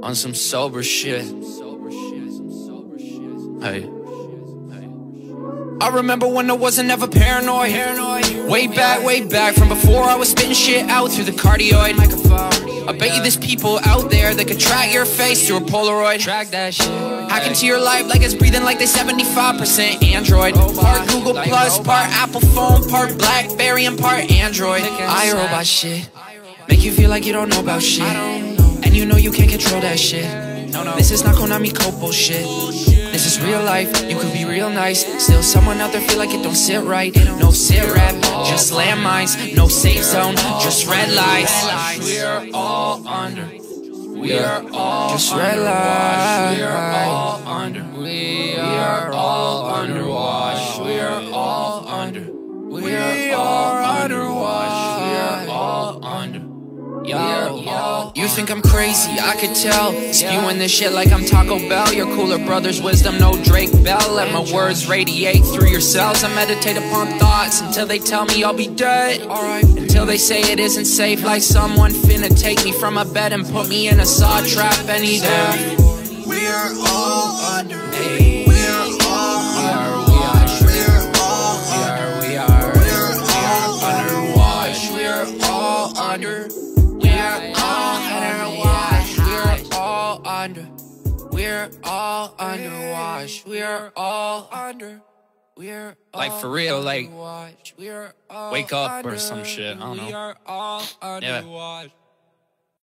on some sober shit. Hey. I remember when I wasn't ever paranoid. Way back from before I was spitting shit out through the cardioid microphone. I bet you there's people out there that could track your face through a Polaroid. Track that shit. Hack into your life like it's breathing like they 75% Android. Part Google Plus, part Apple phone, part Blackberry and part Android. iRobot shit. Make you feel like you don't know about shit. And you know you can't control that shit. This is not Konami code bullshit. This is real life, you could be real nice. Still someone out there feel like it don't sit right. No sit rap, just landmines. No safe zone, just red lights. We're all under. We're all just red lights. We're all under. We are all underwash. We're all under. We're all underwash. We're all under. Yo, you think I'm crazy, I could tell. Spewing this shit like I'm Taco Bell. Your cooler brother's wisdom, no Drake Bell. Let my words radiate through your cells. I meditate upon thoughts until they tell me I'll be dead. Until they say it isn't safe, like someone finna take me from my bed and put me in a saw trap any day. We're all under. Hey. We're all under. We are underwash. We're all under. We're all underwash. We're all under. We're all underwash. We're all under. We're like for real, like wake up or some shit. I don't know. Yeah.